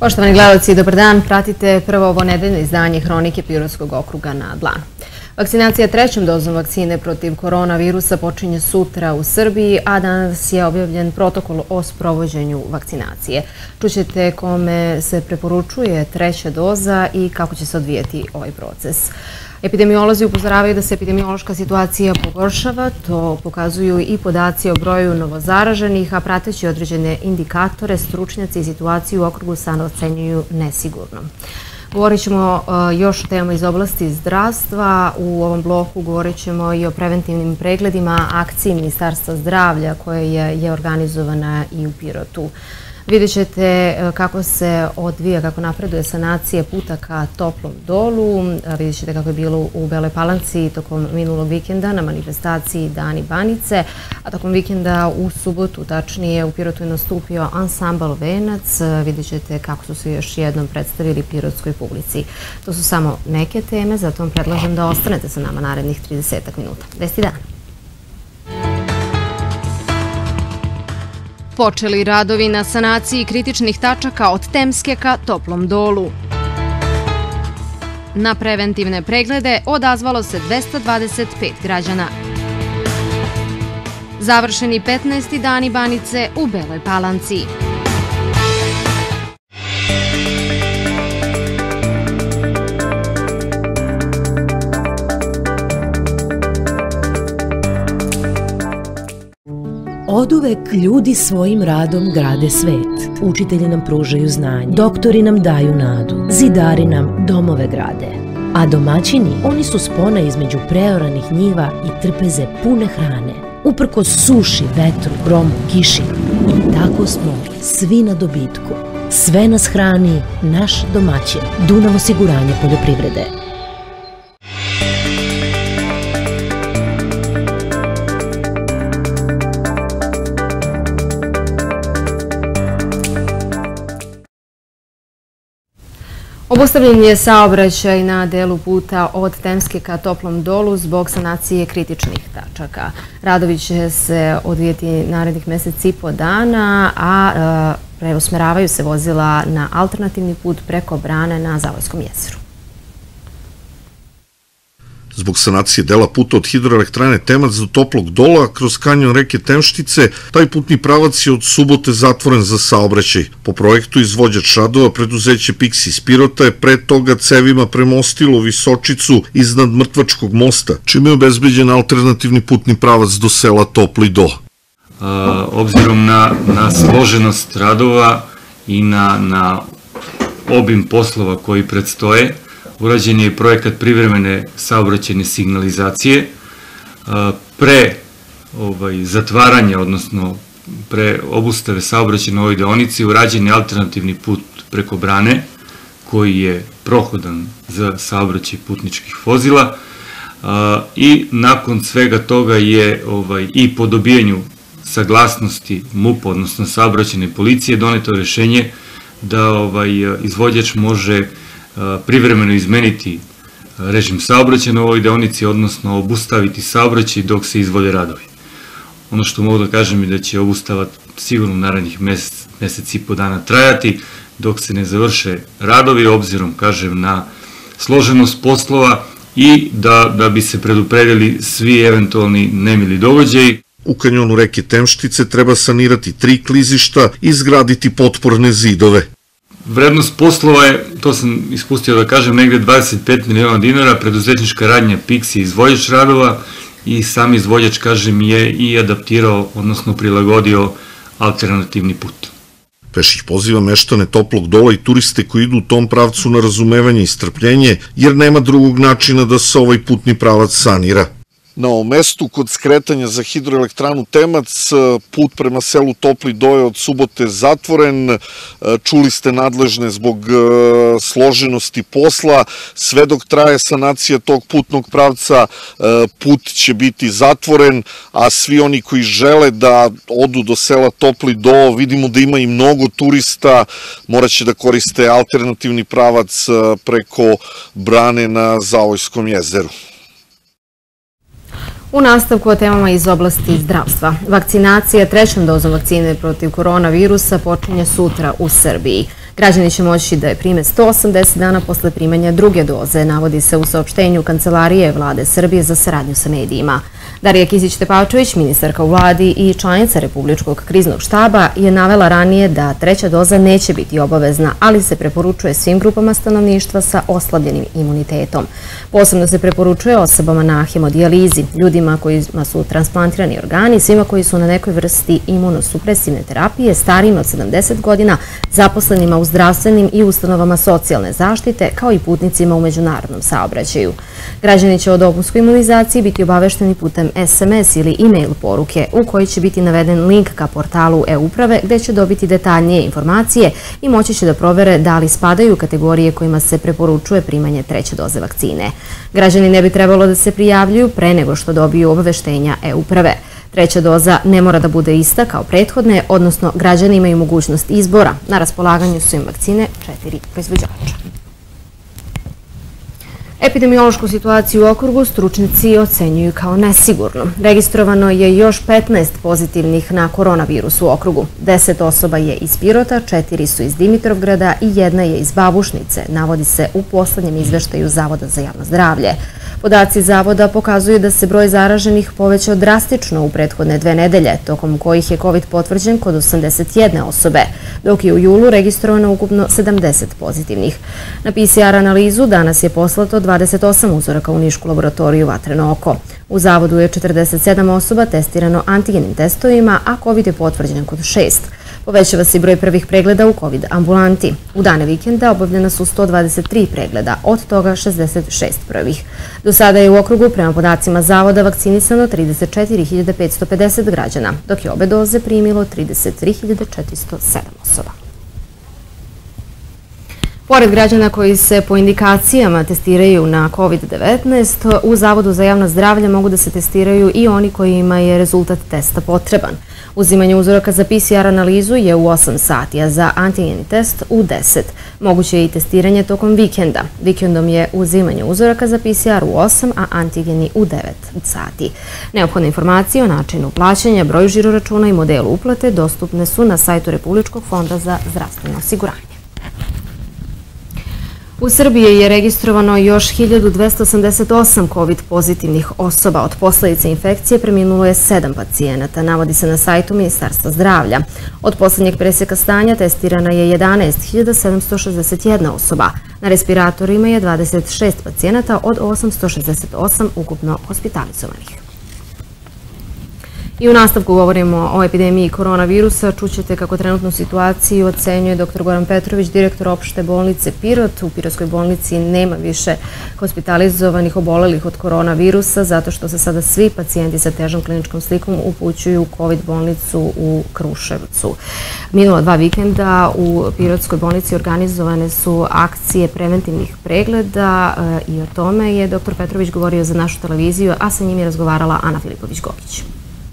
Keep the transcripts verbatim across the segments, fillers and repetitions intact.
Poštovani gledalci, dobar dan. Pratite prvo ovo nedeljno izdanje Hronike Pirotskog okruga na dlanu. Vakcinacija trećom dozom vakcine protiv koronavirusa počinje sutra u Srbiji, a danas je objavljen protokol o sprovođenju vakcinacije. Čućete kome se preporučuje treća doza i kako će se odvijeti ovaj proces. Epidemiolozi upozoravaju da se epidemiološka situacija pogoršava, to pokazuju i podaci o broju novozaraženih, a prateći određene indikatore, stručnjaci i situaciju u okrugu SANU ocenjuju nesigurno. Govorit ćemo još o temama iz oblasti zdravstva. U ovom bloku govorit ćemo i o preventivnim pregledima akciji Ministarstva zdravlja koja je organizovana i u Pirotu. Vidjet ćete kako se odvija, kako napreduje sanacija puta ka Toplom dolu. Vidjet ćete kako je bilo u Beloj Palanci tokom minulog vikenda na manifestaciji Dani Banice, a tokom vikenda u subotu, tačnije u Pirotu je nastupio ansambl Venac. Vidjet ćete kako su se još jednom predstavili pirotskoj publici. To su samo neke teme, zato vam predlažem da ostanete sa nama narednih trideset minuta. Vesti dana. Počeli radovi na sanaciji kritičnih tačaka od Temske ka Toplom dolu. Na preventivne preglede odazvalo se dvesta dvadeset pet građana. Završeni petnaesti dani Banice u Beloj Palanci. Oduvek ljudi svojim radom grade svet. Učitelji nam pružaju znanje, doktori nam daju nadu, zidari nam domove grade. A domaćini, oni su spona između preoranih njiva i trpeze pune hrane. Uprkos suši, vetru, gromu, kiši. I tako smo svi na dobitku. Sve nas hrani naš domaćin. Dunav osiguranje poljoprivrede. Obustavljen je saobraćaj na delu puta od Temske ka Toplom dolu zbog sanacije kritičnih tačaka. Radovi će se odvijeti narednih mesec i po dana, a preusmeravaju se vozila na alternativni put preko brane na Zavojskom jezeru. Zbog sanacije dela puta od hidroelektrane Temac do Toplog dola kroz kanjon reke Temštice, taj putni pravac je od subote zatvoren za saobraćaj. Po projektu izvođač radova, preduzeće Pixi iz Pirota, je pre toga cevima premostilo Visočicu iznad Mrtvačkog mosta, čime je obezbeđen alternativni putni pravac do sela Topli do. Obzirom na složenost radova i na obim poslova koji predstoje, urađen je i projekat privremene saobraćajne signalizacije. Pre zatvaranja, odnosno pre obustave saobraćaja na ovoj deonici, urađen je alternativni put preko brane, koji je prohodan za saobraćaj putničkih vozila. I nakon svega toga je i po dobijanju saglasnosti MUP-a, odnosno saobraćajne policije, doneto rešenje da izvođač može privremeno izmeniti režim saobraćaja na ovoj deonici, odnosno obustaviti saobraćaj dok se izvode radovi. Ono što mogu da kažem je da će obustava sigurno narednih mesec i po dana trajati dok se ne završe radovi, obzirom, kažem, na složenost poslova i da bi se predupredili svi eventualni nemili događaji. U kanjonu reke Temštice treba sanirati tri klizišta i izgraditi potporne zidove. Vrednost poslova je, to sam ispustio da kažem, negde dvadeset pet miliona dinara. Preduzetnička radnja Pixi je izvođač radova i sam izvođač, kažem, je i adaptirao, odnosno prilagodio alternativni put. Pešić poziva meštane Toplog dola i turiste koji idu u tom pravcu na razumevanje i strpljenje, jer nema drugog načina da se ovaj putni pravac sanira. Na ovom mestu, kod skretanja za hidroelektranu Temac, put prema selu Topli do je od subote zatvoren. Čuli ste nadležne zbog složenosti posla. Sve dok traje sanacija tog putnog pravca, put će biti zatvoren, a svi oni koji žele da odu do sela Topli do, vidimo da ima i mnogo turista, morat će da koriste alternativni pravac preko brane na Zavojskom jezeru. U nastavku o temama iz oblasti zdravstva. Vakcinacija trećom dozom vakcine protiv koronavirusa počinje sutra u Srbiji. Građani će moći da je prime sto osamdeset dana posle primanja druge doze, navodi se u saopštenju Kancelarije Vlade Srbije za saradnju sa medijima. Darija Kisić-Tepavčević, ministarka u vladi i članica Republičkog kriznog štaba, je navela ranije da treća doza neće biti obavezna, ali se preporučuje svim grupama stanovništva sa oslabljenim imunitetom. Posebno se preporučuje osobama na hemodijalizi, ljudima kojima su transplantirani organi, svima koji su na nekoj vrsti imunosupresivne terapije, starijima od sedamdeset godina, zaposlenima u zdravstvenim i ustanovama socijalne zaštite, kao i putnicima u međunarodnom saobraćaju. Građani će o dopunskoj imunizaciji biti obavešteni putem es em es ili e-mail poruke u kojoj će biti naveden link ka portalu e-uprave gde će dobiti detaljnije informacije i moći će da provere da li spadaju u kategorije kojima se preporučuje primanje treće doze vakcine. Građani ne bi trebalo da se prijavljuju pre nego što dobiju obaveštenja e-uprave. Treća doza ne mora da bude ista kao prethodne, odnosno građani imaju mogućnost izbora. Na raspolaganju su im vakcine četiri proizvođača. Epidemiološku situaciju u okrugu stručnjaci ocenjuju kao nesigurnu. Registrovano je još petnaest pozitivnih na koronavirus u okrugu. deset osoba je iz Pirota, četiri su iz Dimitrovgrada i jedna je iz Babušnice, navodi se u poslednjem izveštaju Zavoda za javno zdravlje. Podaci Zavoda pokazuju da se broj zaraženih povećao drastično u prethodne dve nedelje, tokom kojih je COVID potvrđen kod osamdeset jedne osobe, dok je u julu registrovano ukupno sedamdeset pozitivnih. Na pe ce er analizu danas je poslato dvadeset osam uzoraka u nišku laboratoriju Vatreno oko. U Zavodu je četrdeset sedam osoba testirano antigenim testovima, a COVID je potvrđen kod šest. Povećava se i broj prvih pregleda u COVID ambulanti. U dane vikenda obavljena su sto dvadeset tri pregleda, od toga šezdeset šest prvih. Do sada je u okrugu, prema podacima Zavoda, vakcinisano trideset četiri hiljade petsto pedeset građana, dok je obe doze primilo trideset tri hiljade četiristo sedam osoba. Pored građana koji se po indikacijama testiraju na COVID devetnaest, u Zavodu za javno zdravlje mogu da se testiraju i oni kojima je rezultat testa potreban. Uzimanje uzoraka za pe ce er analizu je u osam sati, a za antigeni test u deset. Moguće je i testiranje tokom vikenda. Vikendom je uzimanje uzoraka za pe ce er u osam, a antigeni u devet sati. Neophodne informacije o načinu plaćanja, broju žiroračuna i modelu uplate dostupne su na sajtu Republičkog fonda za zdravstveno osiguranje. U Srbiji je registrovano još hiljadu dvesta osamdeset osam COVID pozitivnih osoba. Od posledice infekcije preminulo je sedam pacijenata, navodi se na sajtu Ministarstva zdravlja. Od poslednjeg preseka stanja testirana je jedanaest hiljada sedamsto šezdeset jedna osoba. Na respiratorima je dvadeset šest pacijenata od osamsto šezdeset osam ukupno hospitalizovanih. I u nastavku govorimo o epidemiji koronavirusa. Čućete kako trenutnu situaciju ocenjuje doktor Goran Petrović, direktor opšte bolnice Pirot. U Pirotskoj bolnici nema više hospitalizovanih obolelih od koronavirusa, zato što se sada svi pacijenti sa težom kliničkom slikom upućuju u COVID bolnicu u Kruševcu. Minula dva vikenda u Pirotskoj bolnici organizovane su akcije preventivnih pregleda i o tome je doktor Petrović govorio za našu televiziju, a sa njim je razgovarala Ana Filipović-Gokić.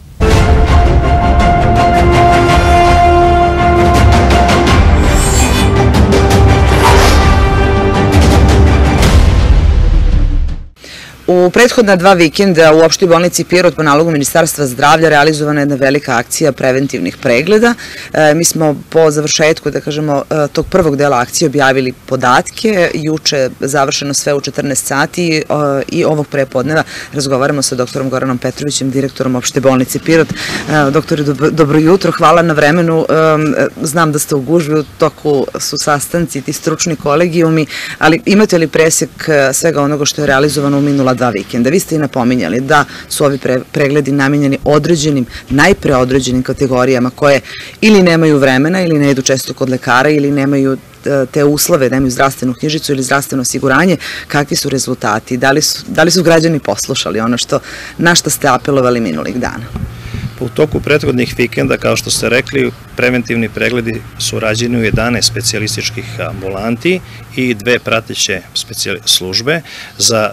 U prethodna dva vikenda u opštoj bolnici Pirot po nalogu Ministarstva zdravlja realizovana je jedna velika akcija preventivnih pregleda. Mi smo po završetku, da kažemo, tog prvog dela akcije objavili podatke. Juče završeno sve u četrnaest sati i ovog prepodneva razgovaramo sa doktorom Goranom Petrovićem, direktorom opšte bolnice Pirot. Doktore, dobro jutro, hvala na vremenu. Znam da ste u gužvi, u toku su sastanci, ti stručni kolegijumi, ali imate li presek svega onoga što je realizovano u minula dva vikenda? Vi ste i napominjali da su ovi pregledi namenjeni određenim, najpre određenim kategorijama koje ili nemaju vremena ili ne idu često kod lekara ili nemaju te uslove, nemaju zdravstvenu knjižicu ili zdravstveno osiguranje. Kakvi su rezultati? Da li su, da li su građani poslušali ono što, na što ste apelovali minulih dana? U toku prethodnih vikenda, kao što ste rekli, preventivni pregledi su rađeni u jedanaest specijalističkih ambulanti i dve prateće službe. Za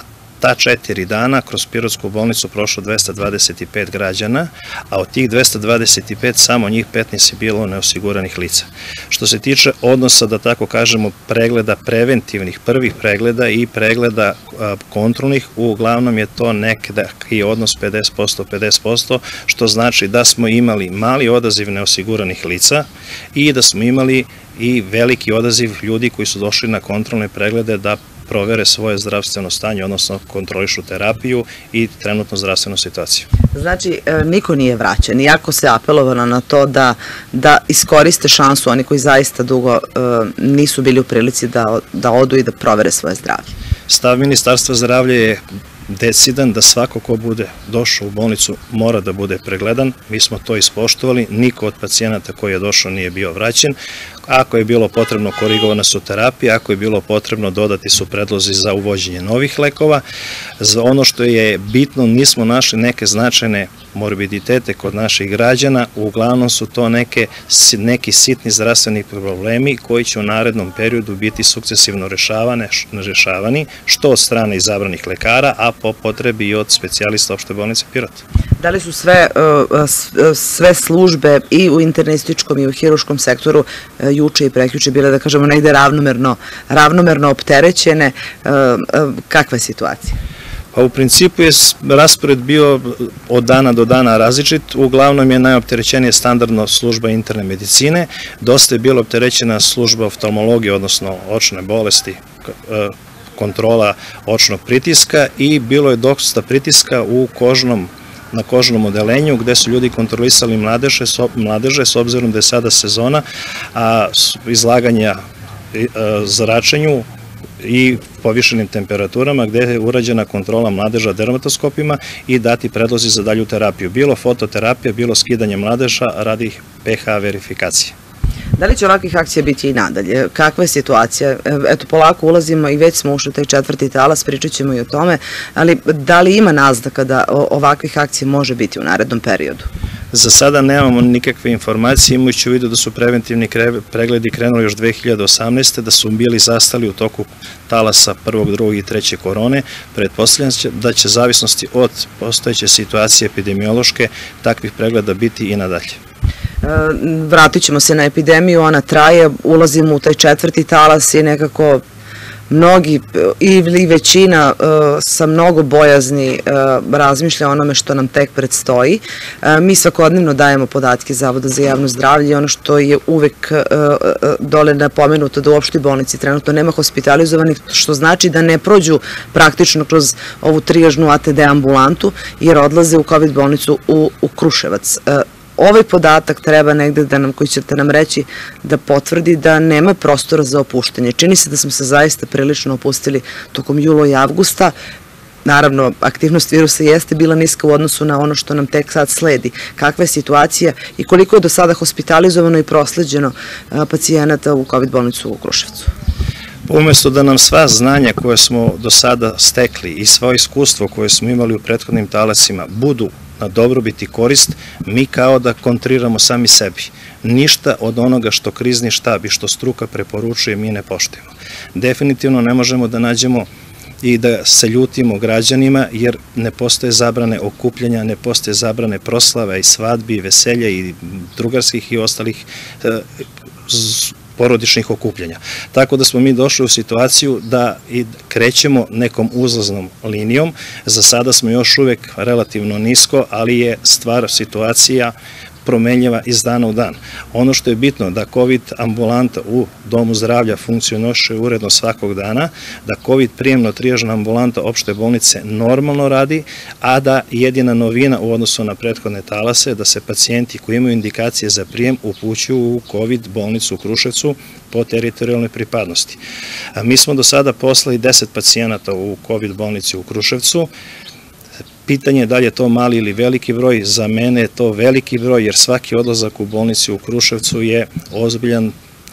ta četiri dana kroz Pirotsku bolnicu prošlo dvesta dvadeset pet građana, a od tih dvesta dvadeset pet samo njih petnaest je bilo neosiguranih lica. Što se tiče odnosa, da tako kažemo, pregleda preventivnih, prvih pregleda i pregleda kontrolnih, uglavnom je to neki odnos pedeset posto pedeset posto, što znači da smo imali mali odaziv neosiguranih lica i da smo imali i veliki odaziv ljudi koji su došli na kontrolne preglede da provere svoje zdravstveno stanje, odnosno kontrolišu terapiju i trenutnu zdravstvenu situaciju. Znači, niko nije vraćen, iako se apelovalo na to da, da iskoriste šansu oni koji zaista dugo nisu bili u prilici da, da odu i da provere svoje zdravlje. Stav Ministarstva zdravlja je decidan da svako ko bude došao u bolnicu mora da bude pregledan. Mi smo to ispoštovali, niko od pacijenata koji je došao nije bio vraćen. Ako je bilo potrebno, korigovana su terapije, ako je bilo potrebno, dodati su predlozi za uvođenje novih lekova. Za ono što je bitno, nismo našli neke značajne morbiditete kod naših građana, uglavnom su to neke, neki sitni zdravstveni problemi koji će u narednom periodu biti sukcesivno rešavane, rešavani, što od strane izabranih lekara, a po potrebi i od specijalista opšte bolnice Pirot. Da li su sve, sve službe i u internističkom i u hiruškom sektoru juče i prekjuče bile, da kažemo, negde ravnomerno, ravnomerno opterećene? Kakva je situacija? Pa u principu je raspored bio od dana do dana različit, uglavnom je najopterećenije standardno služba interne medicine, dosta je bilo opterećena služba oftalmologije, odnosno očne bolesti, kontrola očnog pritiska i bilo je dosta pritiska u kožnom na kožnom odelenju gde su ljudi kontrolisali mladeže, mladeže s obzirom da je sada sezona a izlaganja zračenju i povišenim temperaturama gde je urađena kontrola mladeža dermatoskopima i dati predlozi za dalju terapiju. Bilo fototerapija, bilo skidanje mladeža radi pe ha verifikacije. Da li će ovakvih akcija biti i nadalje? Kakva je situacija? Eto, polako ulazimo i već smo ušli u taj četvrti talas, pričat ćemo i o tome, ali da li ima naznaka da ovakvih akcija može biti u narednom periodu? Za sada nemamo nikakve informacije, imajući u vidu da su preventivni pregledi krenuli još dve hiljade osamnaeste. da su bili zastali u toku talasa prvog, drugog i treće korone. Pretpostavljam da će zavisnosti od postojeće situacije epidemiološke takvih pregleda biti i nadalje. Vratit ćemo se na epidemiju, ona traje, ulazimo u taj četvrti talas i nekako mnogi ili većina sa mnogo bojazni razmišlja o onome što nam tek predstoji. Mi svakodnevno dajemo podatke Zavoda za javno zdravlje i ono što je uvek dole napomenuto da u opštoj bolnici trenutno nema hospitalizovanih, što znači da ne prođu praktično kroz ovu trijažnu a te de ambulantu jer odlaze u kovid bolnicu u Kruševac. Ovaj podatak treba negde da nam, koji ćete nam reći, da potvrdi da nema prostora za opuštanje. Čini se da smo se zaista prilično opustili tokom jula i avgusta. Naravno, aktivnost virusa jeste bila niska u odnosu na ono što nam tek sad sledi. Kakva je situacija i koliko je do sada hospitalizovano i prosleđeno pacijenata u kovid bolnicu u Kruševcu? Umesto da nam sva znanja koje smo do sada stekli i svoje iskustvo koje smo imali u prethodnim talasima budu na dobrobit i korist, mi kao da kontriramo sami sebi. Ništa od onoga što krizni štab i što struka preporučuje mi ne poštujemo. Definitivno ne možemo da nađemo i da se ljutimo građanima jer ne postoje zabrane okupljanja, ne postoje zabrane proslava i svadbi, veselja i drugarskih i ostalih porodičnih okupljanja. Tako da smo mi došli u situaciju da krećemo nekom uzlaznom linijom. Za sada smo još uvek relativno nisko, ali je stvar, situacija promenljiva iz dana u dan. Ono što je bitno da kovid ambulanta u domu zdravlja funkcioniše uredno svakog dana, da kovid prijemno trijažna ambulanta opšte bolnice normalno radi, a da jedina novina u odnosu na prethodne talase da se pacijenti koji imaju indikacije za prijem upućuju u kovid bolnicu u Kruševcu po teritorijalnoj pripadnosti. Mi smo do sada poslali deset pacijenata u kovid bolnici u Kruševcu. Pitanje je da li je to mali ili veliki broj, za mene je to veliki broj jer svaki odlazak u bolnici u Kruševcu je ozbiljan,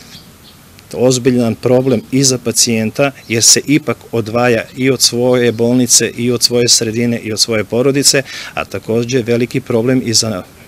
ozbiljan problem i za pacijenta jer se ipak odvaja i od svoje bolnice i od svoje sredine i od svoje porodice, a takođe veliki problem i za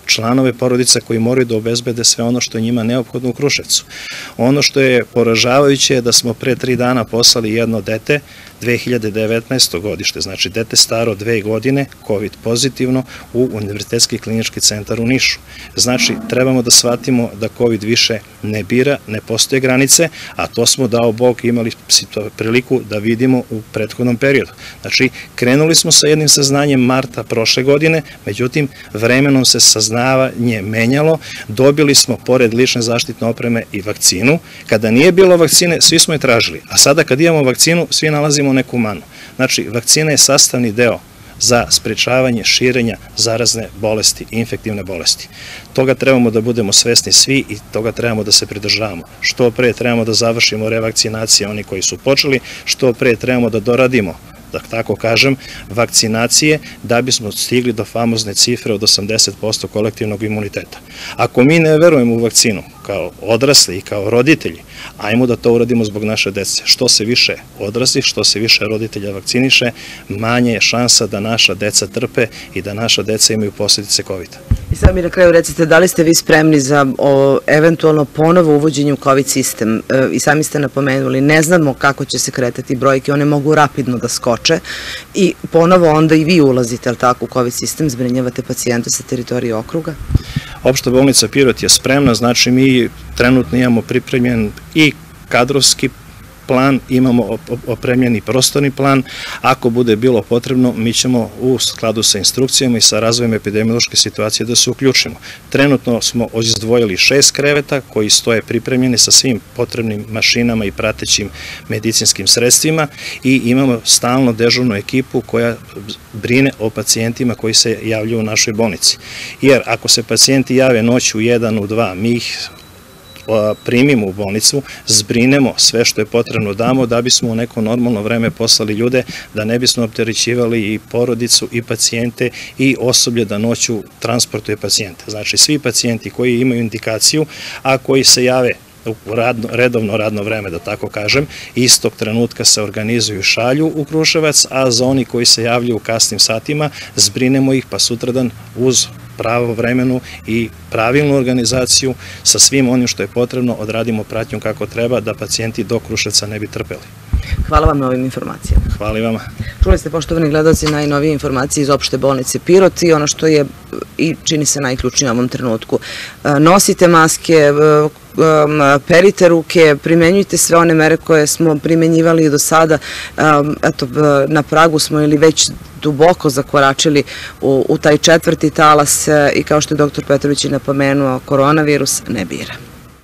članove porodica koji moraju da obezbede sve ono što je njima neophodno u Kruševcu. Ono što je poražavajuće je da smo pre tri dana poslali jedno dete, dve hiljade devetnaeste. godište, znači dete staro dve godine, COVID pozitivno, u Univerzitetski klinički centar u Nišu. Znači, trebamo da shvatimo da COVID više ne bira, ne postoje granice, a to smo, dao Bog, imali priliku da vidimo u prethodnom periodu. Znači, krenuli smo sa jednim saznanjem marta prošle godine, međutim, vremenom se saznavanje menjalo, dobili smo, pored lične zaštitne opreme, i vakcinu. Kada nije bilo vakcine, svi smo je tražili, a sada kad imamo vakcinu, svi nalazimo neku manu. Znači, vakcina je sastavni deo za sprečavanje širenja zarazne bolesti i infektivne bolesti. Toga trebamo da budemo svesni svi i toga trebamo da se pridržavamo. Što pre trebamo da završimo revakcinacije oni koji su počeli, što pre trebamo da doradimo, da tako kažem, vakcinacije da bismo stigli do famozne cifre od osamdeset posto kolektivnog imuniteta. Ako mi ne verujemo u vakcinu kao odrasli i kao roditelji, ajmo da to uradimo zbog naše dece. Što se više odraslih, što se više roditelja vakciniše, manje je šansa da naša deca trpe i da naša deca imaju posljedice kovida. I sad mi na kraju recite, da li ste vi spremni za eventualno ponovo uvođenje u COVID sistem? I sami ste napomenuli, ne znamo kako će se kretati brojke, one mogu rapidno da skoče i ponovo onda i vi ulazite, ali tako, u COVID sistem, zbrinjavate pacijente sa teritorije okruga? Opšta bolnica Pirot je spremna, znači mi trenutno imamo pripremljen i kadrovski plan, imamo opremljeni prostorni plan. Ako bude bilo potrebno, mi ćemo u skladu sa instrukcijama i sa razvojem epidemiološke situacije da se uključimo. Trenutno smo izdvojili šest kreveta koji stoje pripremljeni sa svim potrebnim mašinama i pratećim medicinskim sredstvima i imamo stalno dežurnu ekipu koja brine o pacijentima koji se javljaju u našoj bolnici. Jer ako se pacijenti jave noć u jedan, u dva, mi ih primimo u bolnicu, zbrinemo sve što je potrebno damo da bismo u neko normalno vreme poslali ljude, da ne bismo opterećivali i porodicu i pacijente i osoblje da noću transportuje pacijente. Znači, svi pacijenti koji imaju indikaciju, a koji se jave u redovno radno vreme, da tako kažem, istog trenutka se organizuju i šalju u Kruševac, a za oni koji se javljaju u kasnim satima, zbrinemo ih pa sutradan uz pravo vremenu i pravilnu organizaciju sa svim onim što je potrebno odradimo pratnju kako treba da pacijenti do Kruševca ne bi trpeli. Hvala vam na ovim informacijama. Hvala i vama. Čuli ste, poštovani gledalci, najnovije informacije iz opšte bolnice Pirot i ono što je i čini se najključnije u ovom trenutku. Nosite maske, perite ruke, primenjujte sve one mere koje smo primenjivali do sada. Eto, na pragu smo ili već duboko zakoračili u, u taj četvrti talas i kao što je doktor Petrović i napomenuo, koronavirus ne bira.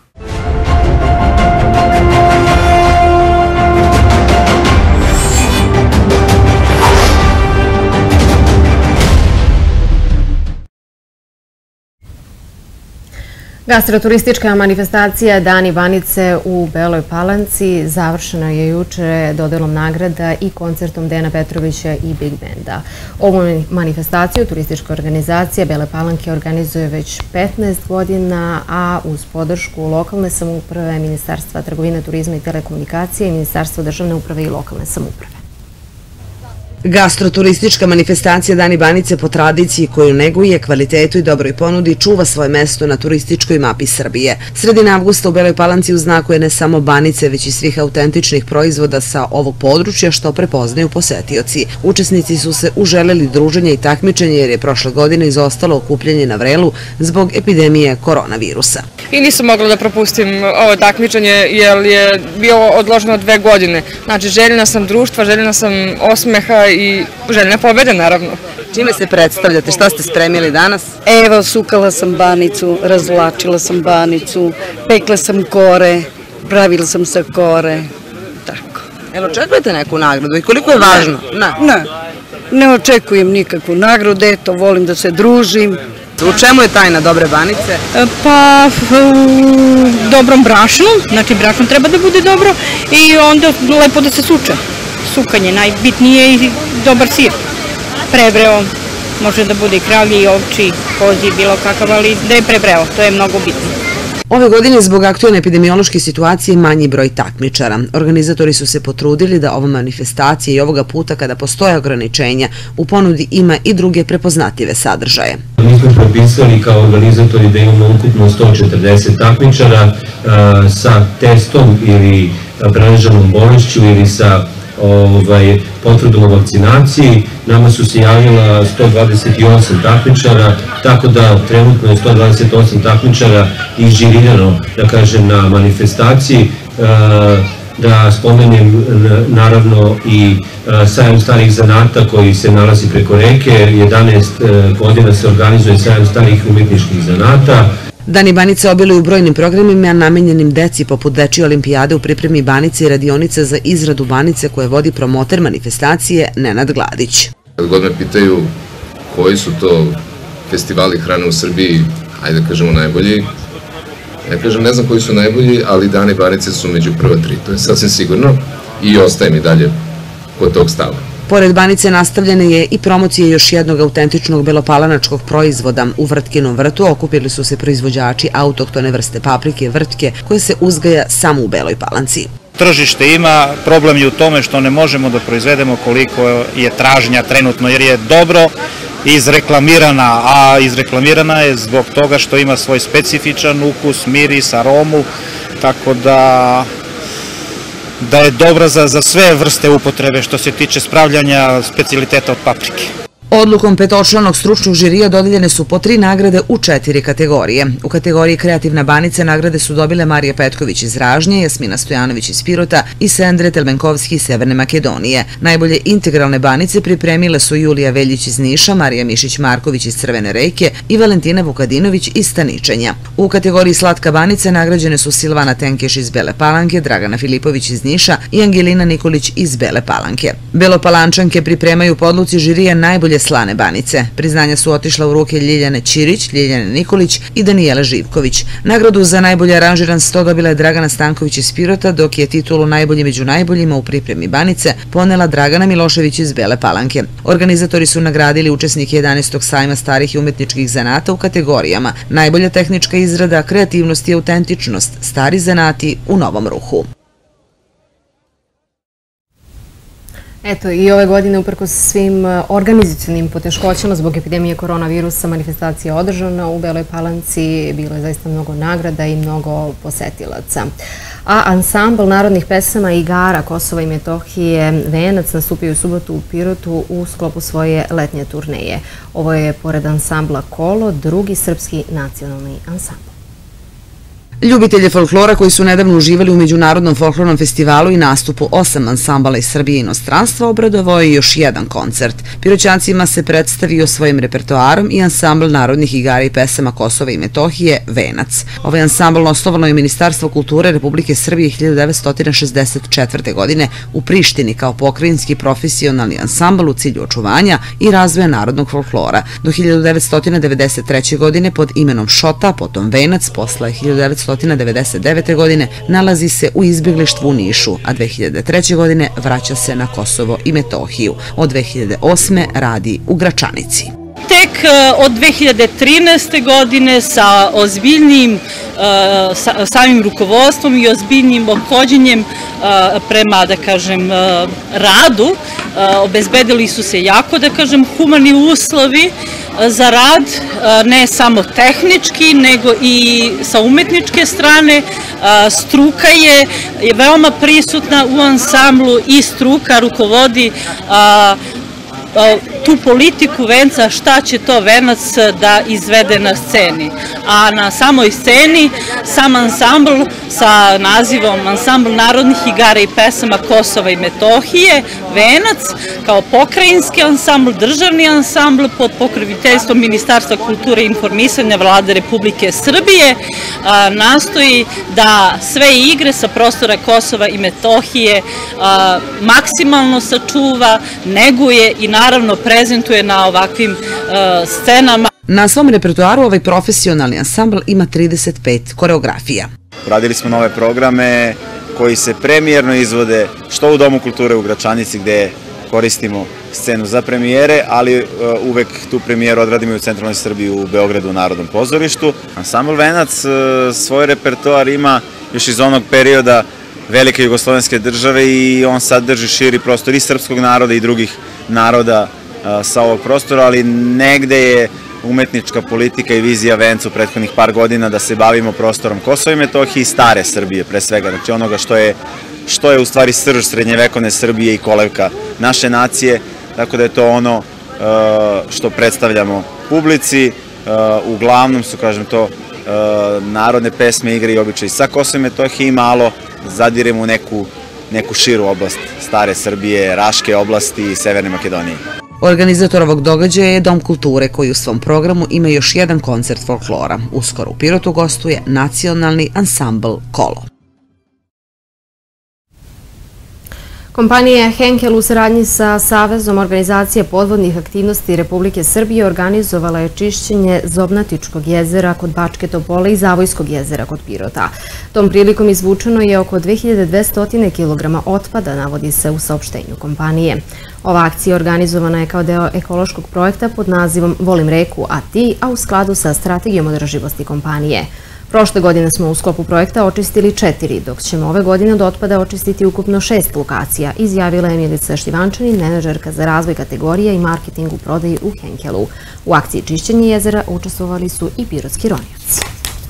Gastroturistička manifestacija Dani Banice u Beloj Palanci završena je juče dodelom nagrada i koncertom Dejana Petrovića i Big Benda. Ovu manifestaciju turistička organizacija Bele Palanke organizuje već petnaest godina, a uz podršku lokalne samouprave, Ministarstva trgovine, turizma i telekomunikacije i Ministarstva državne uprave i lokalne samouprave. Gastroturistička manifestacija Dani Banice po tradiciji koju neguje, kvalitetu i dobroj ponudi čuva svoje mesto na turističkoj mapi Srbije. Sredina avgusta u Beloj Palanci uznakuje ne samo banice, već i svih autentičnih proizvoda sa ovog područja što prepoznaju posetioci. Učesnici su se uželeli druženja i takmičenje jer je prošle godine izostalo okupljanje na Vrelu zbog epidemije koronavirusa. I nisam mogla da propustim ovo takmičenje jer je bilo odloženo dve godine. Znači, željena sam društva, željena sam osmeha i željena pobede, naravno. Čime se predstavljate? Šta ste spremili danas? Evo, sukala sam banicu, razvlačila sam banicu, pekla sam kore, pravila sam sa kore, tako. Jel očekujete neku nagradu i koliko je važno? Ne, ne, ne očekujem nikakvu nagradu, eto, volim da se družim. U čemu je tajna dobre banice? Pa u dobrom brašnu, znači brašno treba da bude dobro i onda lepo da se suče. Sukanje, najbitnije i dobar sir. Prevreo, može da bude i kravlji, i ovči, kozi, bilo kakav, ali da je prevreo, to je mnogo bitno. Ove godine zbog aktuelne epidemiološke situacije manji broj takmičara. Organizatori su se potrudili da ova manifestacija i ovoga puta kada postoje ograničenja u ponudi ima i druge prepoznatljive sadržaje. Mi smo propisali kao organizatori da imamo ukupno sto četrdeset takmičara sa testom ili preležanom bolešću ili sa potvrdom o vakcinaciji. Nama su se javila sto dvadeset osam takmičara, tako da trenutno je sto dvadeset osam takmičara izžirirano, da kažem, na manifestaciji. Da spomenem naravno i sajam starih zanata koji se nalazi preko reke. jedanaest godina se organizuje sajam starih umetničkih zanata. Dani Banice obiluju brojnim programima namenjenim deci poput Dečije olimpijade u pripremi Banice i radionice za izradu Banice koje vodi promoter manifestacije Nenad Gladić. Kad god me pitaju koji su to festivali hrane u Srbiji, ajde da kažemo najbolji, ja kažem ne znam koji su najbolji, ali Dani Banice su među prva tri, to je sasvim sigurno i ostaje mi dalje kod tog stava. Pored Banice nastavljena je i promocija još jednog autentičnog belopalanačkog proizvoda. U Vrtkinom vrtu okupili su se proizvođači autohtone vrste paprike vrtke koje se uzgaja samo u Beloj Palanci. Tržište ima, problem je u tome što ne možemo da proizvedemo koliko je tražnja trenutno jer je dobro izreklamirana, a izreklamirana je zbog toga što ima svoj specifičan ukus, miris, aromu, tako da da je dobra za sve vrste upotrebe što se tiče spravljanja specijaliteta od paprike. Odlukom petočlanog stručnog žirija dodeljene su po tri nagrade u četiri kategorije. U kategoriji Kreativna Banica nagrade su dobile Marija Petković iz Ražnje, Jasmina Stojanović iz Pirota i Sendre Telmenkovski iz Severne Makedonije. Najbolje integralne banice pripremile su Julija Veljić iz Niša, Marija Mišić-Marković iz Crvene Reke i Valentina Vukadinović iz Staničenja. U kategoriji Slatka Banica nagrađene su Silvana Tenkeš iz Bele Palanke, Dragana Filipović iz Niša i Angelina Nikolić iz Bele Palanke. Belopalančanke pripremaju po odluci žirija najbolje slane banice. Priznanja su otišla u ruke Ljiljane Ćirić, Ljiljane Nikolić i Danijela Živković. Nagradu za najbolje aranžiran sto dobila je Dragana Stanković iz Pirota, dok je titulu najbolji među najboljima u pripremi banice ponela Dragana Milošević iz Bele Palanke. Organizatori su nagradili učesnike jedanaestog sajma starih i umetničkih zanata u kategorijama najbolja tehnička izrada, kreativnost i autentičnost, stari zanati u novom ruhu. Eto, i ove godine, uprkos svim organizacionim poteškoćama zbog epidemije koronavirusa, manifestacija je održana u Beloj Palanci, bilo je zaista mnogo nagrada i mnogo posetilaca. A ansambl narodnih pesama i igara Kosova i Metohije Venac nastupio u subotu u Pirotu u sklopu svoje letnje turneje. Ovo je, pored ansambla Kolo, drugi srpski nacionalni ansambl. Ljubitelje folklora koji su nedavno uživali u Međunarodnom folklornom festivalu i nastupu osam ansambala iz Srbije i inostranstva obradovao je još jedan koncert. Piroćancima se predstavio svojim repertoarom i ansambl narodnih igara i pesama Kosova i Metohije Venac. Ovaj ansambl osnovano je Ministarstvo kulture Republike Srbije hiljadu devetsto šezdeset četvrte. godine u Prištini kao pokrajinski profesionalni ansambl u cilju očuvanja i razvoja narodnog folklora. Do hiljadu devetsto devedeset treće. godine pod imenom Šota, potom Venac, posle hiljadu devetsto devedeset devete. godine nalazi se u izbjeglištvu u Nišu, a dve hiljade treće. godine vraća se na Kosovo i Metohiju. Od dve hiljade osme. radi u Gračanici. Tek od dve hiljade trinaeste. godine sa ozbiljnim samim rukovodstvom i ozbiljnim ophođenjem prema, da kažem, radu, obezbedili su se jako, da kažem, humani uslovi za rad, ne samo tehnički, nego i sa umetničke strane. Struka je veoma prisutna u ansamblu i struka rukovodi tu politiku venca, šta će to venac da izvede na sceni. A na samoj sceni sam ansambl sa nazivom Ansambl narodnih igara i pesama Kosova i Metohije Venac kao pokrajinski ansambl, državni ansambl pod pokroviteljstvom Ministarstva kulture i informisanja Vlade Republike Srbije nastoji da sve igre sa prostora Kosova i Metohije maksimalno sačuva, neguje i naravno prezentuje na ovakvim scenama. Na svom repertoaru ovaj profesionalni ansambl ima trideset pet koreografija. Radili smo nove programe koji se premijerno izvode što u Domu kulture u Gračanici gde koristimo scenu za premijere, ali uvek tu premijeru odradimo i u centralnoj Srbiji u Beogradu u Narodnom pozorištu. Ansambl Venac svoj repertoar ima još iz onog perioda velike jugoslovenske države i on sadrži širi prostor i srpskog naroda i drugih naroda sa ovog prostora, ali negde je umetnička politika i vizija Venca u prethodnih par godina da se bavimo prostorom Kosova i Metohije i stare Srbije pre svega, znači onoga što je što je u stvari srž srednjevekovne Srbije i kolevka naše nacije, tako da je to ono što predstavljamo publici. Uglavnom su, kažem to, narodne pesme, igre i običaji sa Kosova i Metohije i malo zadiremo u neku, neku širu oblast stare Srbije, Raške oblasti i Severne Makedonije. Organizator ovog događaja je Dom kulture koji u svom programu ima još jedan koncert folklora. Uskoro u Pirotu gostuje nacionalni ansambl Kolo. Kompanija Henkel u saradnji sa Savezom organizacije podvodnih aktivnosti Republike Srbije organizovala je čišćenje Zobnatičkog jezera kod Bačke Topole i Zavojskog jezera kod Pirota. Tom prilikom izvučeno je oko dve hiljade dvesta kilograma otpada, navodi se u saopštenju kompanije. Ova akcija organizovana je kao deo ekološkog projekta pod nazivom Volim reku, a ti, a u skladu sa strategijom održivosti kompanije. Prošle godine smo u sklopu projekta očistili četiri, dok ćemo ove godine od otpada očistiti ukupno šest lokacija, izjavila je Milica Štivančanin, menadžerka za razvoj kategorija i marketing u prodaji u Henkelu. U akciji čišćenja jezera učestvovali su i pirotski ronioci.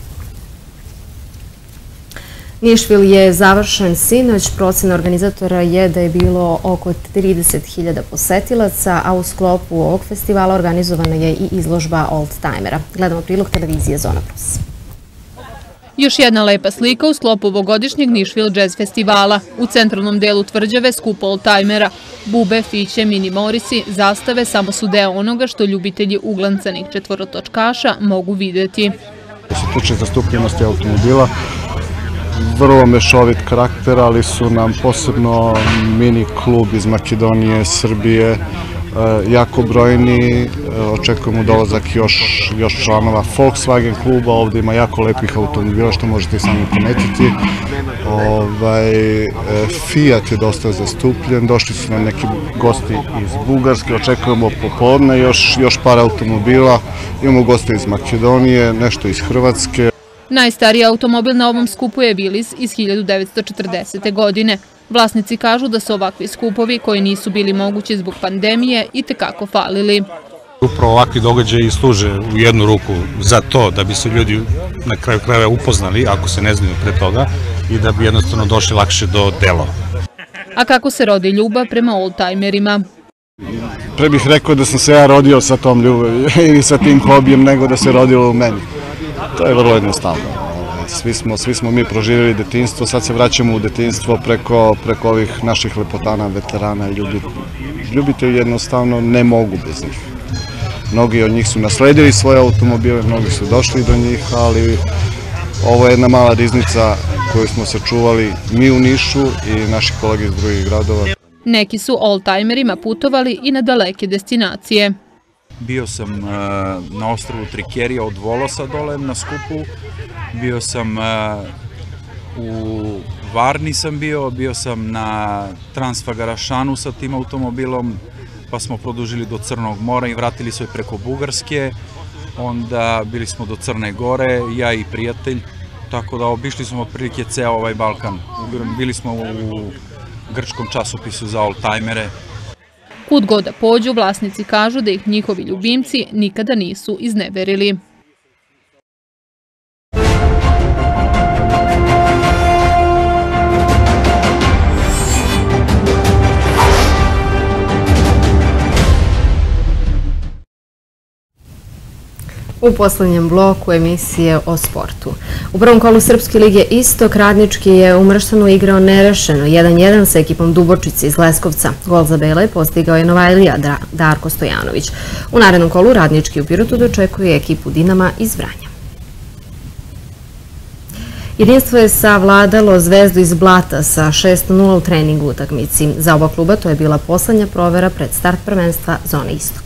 Nišvil je završen sinoć, procena organizatora je da je bilo oko trideset hiljada posetilaca, a u sklopu ovog festivala organizovana je i izložba oldtimera. Gledamo prilog televizije Zona Plus. Još jedna lepa slika u sklopu ovogodišnjeg Nišvil Jazz festivala. U centralnom delu tvrđave skup oldtimera. Bube, fiće, mini morisi, zastave samo su deo onoga što ljubitelji uglancanih četvorotočkaša mogu videti. Što se tiče zastupljenosti automobila, vrlo mešovit karakter, ali su nam posebno mini klub iz Makedonije, Srbije, jako brojni, očekujemo dolazak još članova Volkswagen kluba, ovdje ima jako lepih automobila što možete i sami primetiti. Fiat je dosta zastupljen, došli su nam neki gosti iz Bugarske, očekujemo popodne još par automobila, imamo goste iz Makedonije, nešto iz Hrvatske. Najstariji automobil na ovom skupu je Willys iz hiljadu devetsto četrdesete. godine. Vlasnici kažu da su ovakvi skupovi koji nisu bili mogući zbog pandemije i tekako falili. Upravo ovakvi događaji služe u jednu ruku za to da bi se ljudi na kraju krajeva upoznali, ako se ne znaju pre toga, i da bi jednostavno došli lakše do delova. A kako se rodi ljubav prema oldtimerima? Pre bih rekao da sam se ja rodio sa tom ljubavi i sa tim hobijem nego da se rodilo u meni. To je vrlo jednostavno. Svi smo mi proživjeli detinjstvo, sad se vraćamo u detinjstvo preko ovih naših lepotana, veterana, ljubitelji jednostavno ne mogu bez njih. Mnogi od njih su nasledili svoje automobile, mnogi su došli do njih, ali ovo je jedna mala riznica koju smo sačuvali mi u Nišu i naši kolege iz drugih gradova. Neki su oldtimerima putovali i na daleke destinacije. Bio sam na ostrvu Trikerija od Volosa dole na skupu, bio sam u Varni sam bio, bio sam na Transfagarašanu sa tim automobilom, pa smo produžili do Crnog mora i vratili se preko Bugarske, onda bili smo do Crne Gore, ja i prijatelj, tako da obišli smo otprilike ceo ovaj Balkan. Bili smo u grčkom časopisu za oldtimere. Kud god da pođu, vlasnici kažu da ih njihovi ljubimci nikada nisu izneverili. U poslednjem bloku emisije o sportu. U prvom kolu Srpske lige Istok Radnički je u Mrštanu igrao nerešeno jedan jedan sa ekipom Dubočice iz Leskovca. Gol za Bele postigao je Novajlija Darko Stojanović. U narednom kolu Radnički u Pirotu dočekuje ekipu Dinama iz Vranja. Jedinstvo je savladalo Zvezdu iz Blata sa šest nula u treningu utakmici. Za oba kluba to je bila poslednja provera pred start prvenstva Zone Istok.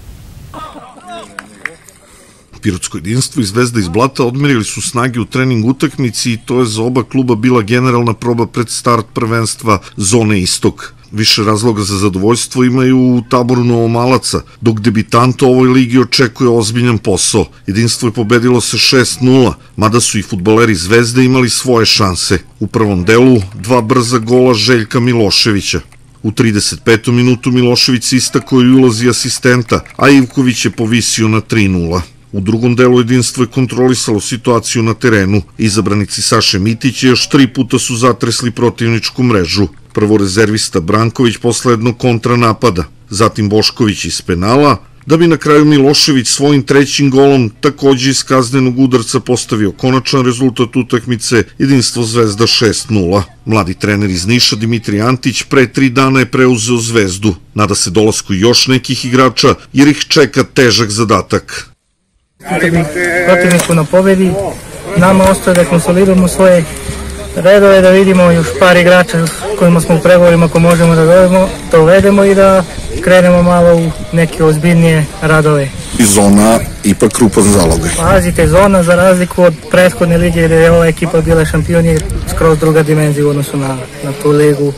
Pirotsko jedinstvo i Zvezda iz Blata odmerili su snage u trening utakmici i to je za oba kluba bila generalna proba pred start prvenstva Zone Istok. Više razloga za zadovoljstvo imaju u taboru Novomalaca, dok debitant u ovoj ligi očekuje ozbiljan posao. Jedinstvo je pobedilo se šest nula, mada su i fudbaleri Zvezde imali svoje šanse. U prvom delu dva brza gola Željka Miloševića. U trideset petom minutu Milošević se istakao i ulozi asistenta, a Ivković je povisio na tri nula. U drugom delu Jedinstvo je kontrolisalo situaciju na terenu. Izabranici Saše Mitića još tri puta su zatresli protivničku mrežu. Prvo rezervista Branković posle jednog kontranapada, zatim Bošković iz penala, da bi na kraju Milošević svojim trećim golom takođe iz kaznenog udarca postavio konačan rezultat utakmice Jedinstvo Zvezda šest nula. Mladi trener iz Niša Dimitrij Antić pre tri dana je preuzeo Zvezdu. Nada se dolasku još nekih igrača jer ih čeka težak zadatak. Protivniku na pobedi, nama ostaje da konsolidujemo svoje redove, da vidimo još par igrača kojima smo u pregovorima ko možemo da dovedemo i da krenemo malo u neke ozbiljnije radove. I zona ipak krupan zalogaj. Pazite, zona za razliku od prethodne lige gde je ova ekipa bila šampion je skroz druga dimenzija u odnosu na, na tu ligu.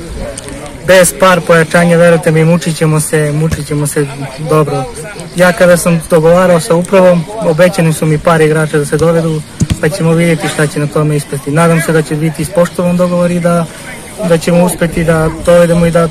Bez par pojačanja, verujte mi, mučit ćemo se, mučit ćemo se dobro. Ja kada sam dogovarao sa upravom, obećani su mi par igrača da se dovedu, pa ćemo vidjeti šta će na tome ispeti. Nadam se da će biti ispoštovan dogovor i da, da ćemo uspeti da dovedemo i da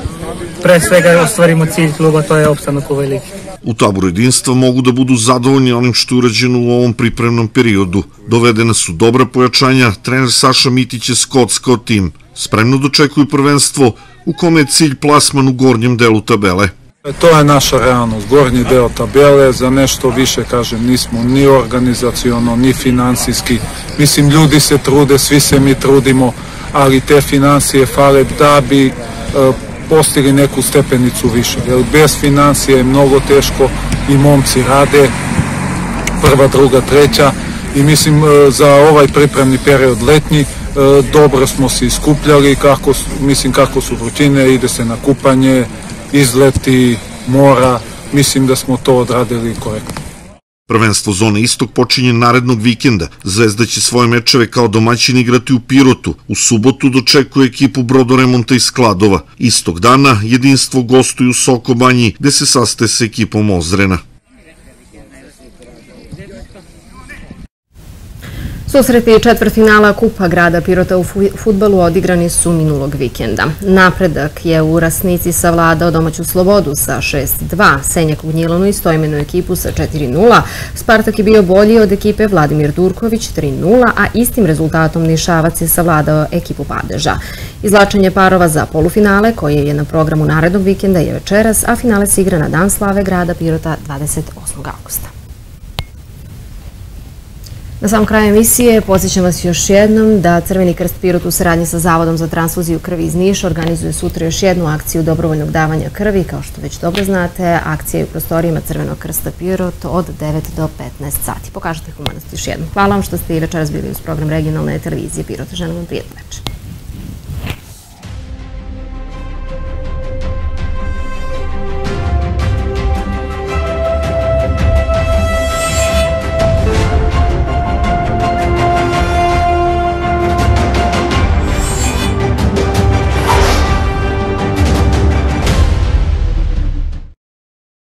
pre svega ostvarimo cilj kluba, to je opstanak u ovoj ligi. U taboru Jedinstva mogu da budu zadovoljni onim što je urađeno u ovom pripremnom periodu. Dovedena su dobra pojačanja, trener Saša Mitić je skockao tim. Spremno dočekuju prvenstvo u kome je cilj plasman u gornjem delu tabele. To je naša realnost, gornji deo tabele, za nešto više, kažem, nismo ni organizaciono, ni finansijski. Mislim, ljudi se trude, svi se mi trudimo, ali te financije fale da bi e, postigli neku stepenicu više. Jer bez financije je mnogo teško i momci rade, prva, druga, treća, i mislim e, za ovaj pripremni period letnji dobro smo se iskupljali, kako, mislim kako su vrućine, ide se na kupanje, izleti, mora, mislim da smo to odradili korektno. Prvenstvo zone Istok počinje narednog vikenda. Zvezda će svoje mečeve kao domaćin igrati u Pirotu. U subotu dočekuje ekipu Brodoremonta iz Kladova. Istog dana Jedinstvo gostuje u Sokobanji gde se sastaje sa ekipom Ozrena. Susreti četvrtfinala Kupa grada Pirota u fudbalu odigrani su minulog vikenda. Napredak je u Rasnici savladao domaću Slobodu sa šest dva, Senjak u Gnjilanu istoimenu ekipu sa četiri nula, Spartak je bio bolji od ekipe Vladimir Durković tri nula, a istim rezultatom Nišavac je savladao ekipu Padeža. Izvlačenje parova za polufinale, koje je na programu narednog vikenda, je večeras, a finale se igra na Dan slave grada Pirota dvadeset osmog avgusta. Na samom kraju emisije podsjećam vas još jednom da Crveni krst Pirot u saradnji sa Zavodom za transfuziju krvi iz Niša organizuje sutra još jednu akciju dobrovoljnog davanja krvi. Kao što već dobro znate, akcija je u prostorijama Crvenog krsta Pirot od devet do petnaest sati. Pokažite humanost još jednom. Hvala vam što ste i večeras bili uz program regionalne televizije Pirot. Želim vam prijatno večer.